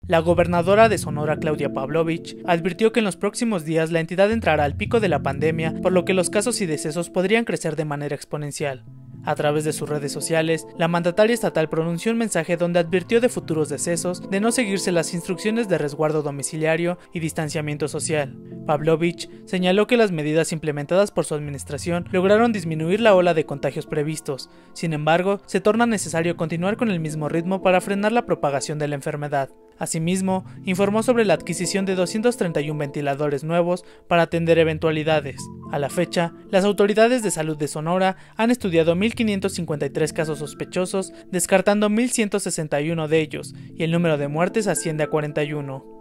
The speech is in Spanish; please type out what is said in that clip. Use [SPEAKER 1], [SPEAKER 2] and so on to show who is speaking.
[SPEAKER 1] La gobernadora de Sonora, Claudia Pavlovich, advirtió que en los próximos días la entidad entrará al pico de la pandemia, por lo que los casos y decesos podrían crecer de manera exponencial. A través de sus redes sociales, la mandataria estatal pronunció un mensaje donde advirtió de futuros decesos de no seguirse las instrucciones de resguardo domiciliario y distanciamiento social. Pavlovich señaló que las medidas implementadas por su administración lograron disminuir la ola de contagios previstos. Sin embargo, se torna necesario continuar con el mismo ritmo para frenar la propagación de la enfermedad. Asimismo, informó sobre la adquisición de 231 ventiladores nuevos para atender eventualidades. A la fecha, las autoridades de salud de Sonora han estudiado 1.553 casos sospechosos, descartando 1.161 de ellos, y el número de muertes asciende a 41.